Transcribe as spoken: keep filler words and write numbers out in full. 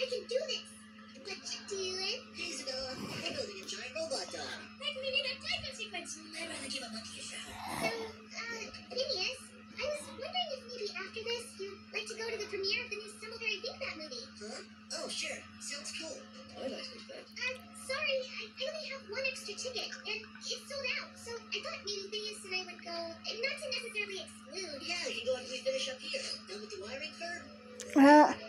I can do this. What you doing? Hey, Isabella. We're building a giant robot dog. Like we need a typing sequence. I'd rather give a monkey a shower. So, uh, Phineas, I was wondering if maybe after this you'd like to go to the premiere of the new Some Other I Think That movie. Huh? Oh, sure. Sounds cool. I'd like to that. Uh, sorry, I, I only have one extra ticket, and it's sold out. So I thought maybe Phineas and I would go, and not to necessarily exclude. Yeah, you can go and finish up here. Done with the wiring, Ferb? Uh,